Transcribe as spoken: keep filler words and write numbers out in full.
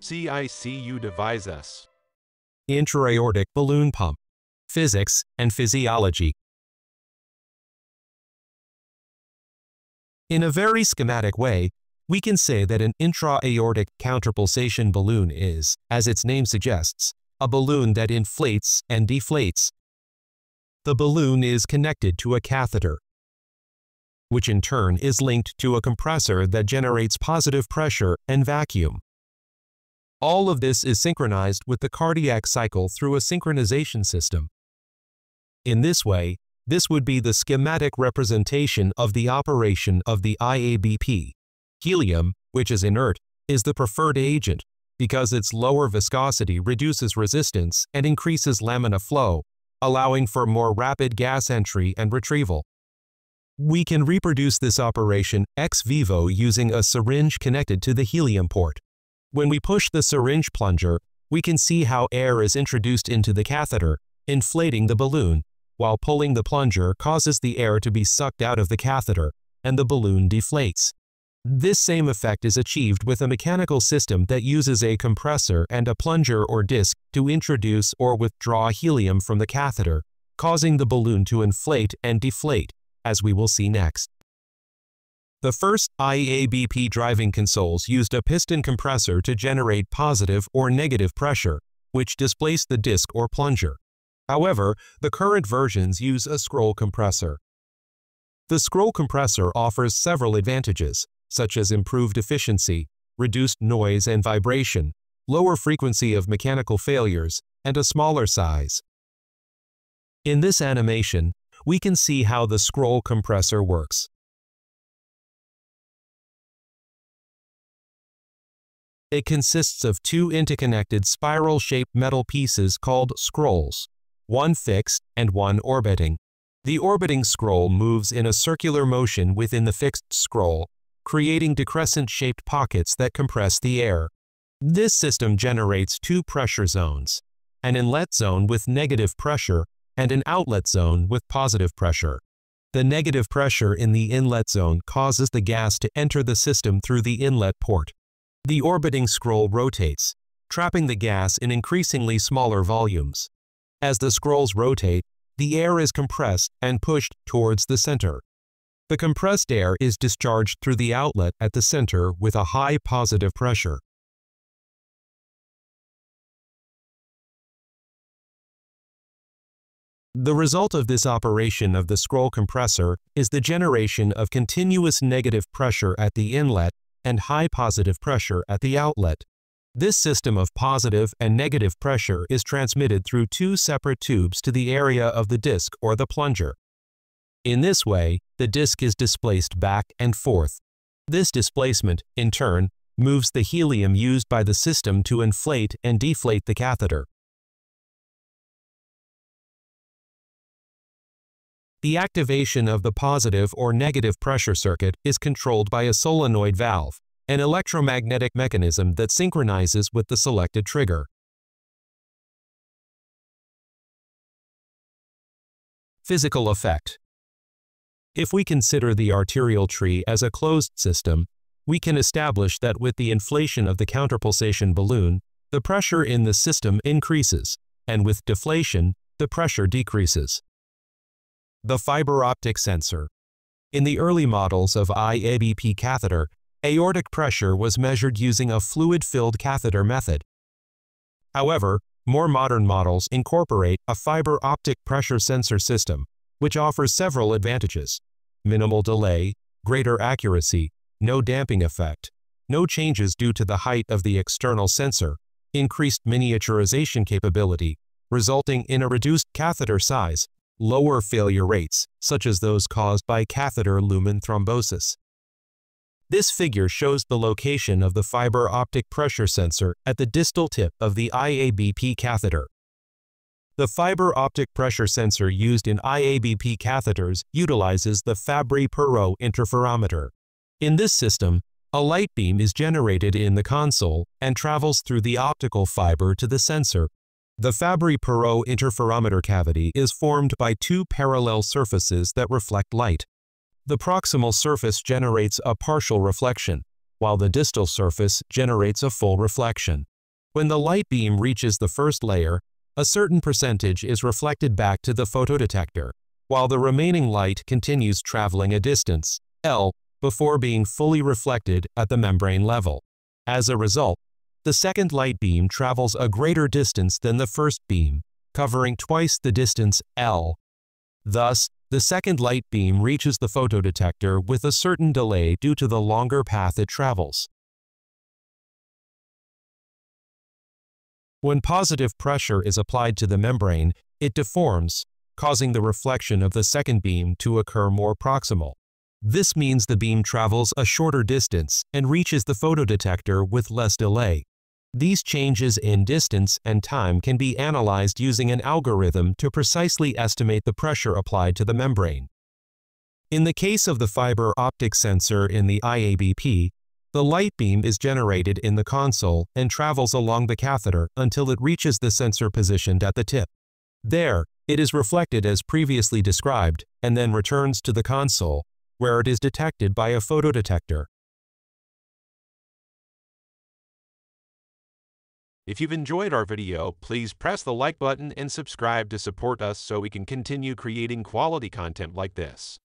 C I C U devices. Intra-aortic balloon pump. Physics and physiology. In a very schematic way, we can say that an intra-aortic counterpulsation balloon is, as its name suggests, a balloon that inflates and deflates. The balloon is connected to a catheter, which in turn is linked to a compressor that generates positive pressure and vacuum. All of this is synchronized with the cardiac cycle through a synchronization system. In this way, this would be the schematic representation of the operation of the I A B P. Helium, which is inert, is the preferred agent because its lower viscosity reduces resistance and increases lamina flow, allowing for more rapid gas entry and retrieval. We can reproduce this operation ex vivo using a syringe connected to the helium port. When we push the syringe plunger, we can see how air is introduced into the catheter, inflating the balloon, while pulling the plunger causes the air to be sucked out of the catheter, and the balloon deflates. This same effect is achieved with a mechanical system that uses a compressor and a plunger or disc to introduce or withdraw helium from the catheter, causing the balloon to inflate and deflate, as we will see next. The first I A B P driving consoles used a piston compressor to generate positive or negative pressure, which displaced the disc or plunger. However, the current versions use a scroll compressor. The scroll compressor offers several advantages, such as improved efficiency, reduced noise and vibration, lower frequency of mechanical failures, and a smaller size. In this animation, we can see how the scroll compressor works. It consists of two interconnected spiral-shaped metal pieces called scrolls, one fixed and one orbiting. The orbiting scroll moves in a circular motion within the fixed scroll, creating decrescent-shaped pockets that compress the air. This system generates two pressure zones, an inlet zone with negative pressure and an outlet zone with positive pressure. The negative pressure in the inlet zone causes the gas to enter the system through the inlet port. The orbiting scroll rotates, trapping the gas in increasingly smaller volumes. As the scrolls rotate, the air is compressed and pushed towards the center. The compressed air is discharged through the outlet at the center with a high positive pressure. The result of this operation of the scroll compressor is the generation of continuous negative pressure at the inlet and high positive pressure at the outlet. This system of positive and negative pressure is transmitted through two separate tubes to the area of the disc or the plunger. In this way, the disc is displaced back and forth. This displacement, in turn, moves the helium used by the system to inflate and deflate the catheter. The activation of the positive or negative pressure circuit is controlled by a solenoid valve, an electromagnetic mechanism that synchronizes with the selected trigger. Physical effect. If we consider the arterial tree as a closed system, we can establish that with the inflation of the counterpulsation balloon, the pressure in the system increases, and with deflation, the pressure decreases. The fiber-optic sensor. In the early models of I A B P catheter, aortic pressure was measured using a fluid-filled catheter method. However, more modern models incorporate a fiber-optic pressure sensor system, which offers several advantages: minimal delay, greater accuracy, no damping effect, no changes due to the height of the external sensor, increased miniaturization capability, resulting in a reduced catheter size, lower failure rates, such as those caused by catheter lumen thrombosis. This figure shows the location of the fiber-optic pressure sensor at the distal tip of the I A B P catheter. The fiber-optic pressure sensor used in I A B P catheters utilizes the fabry-perot interferometer. In this system, a light beam is generated in the console and travels through the optical fiber to the sensor. The fabry-perot interferometer cavity is formed by two parallel surfaces that reflect light. The proximal surface generates a partial reflection, while the distal surface generates a full reflection. When the light beam reaches the first layer, a certain percentage is reflected back to the photodetector, while the remaining light continues traveling a distance, L, before being fully reflected at the membrane level. As a result, the second light beam travels a greater distance than the first beam, covering twice the distance L. Thus, the second light beam reaches the photodetector with a certain delay due to the longer path it travels. When positive pressure is applied to the membrane, it deforms, causing the reflection of the second beam to occur more proximal. This means the beam travels a shorter distance and reaches the photodetector with less delay. These changes in distance and time can be analyzed using an algorithm to precisely estimate the pressure applied to the membrane. In the case of the fiber optic sensor in the I A B P, the light beam is generated in the console and travels along the catheter until it reaches the sensor positioned at the tip. There, it is reflected as previously described and then returns to the console, where it is detected by a photodetector. If you've enjoyed our video, please press the like button and subscribe to support us so we can continue creating quality content like this.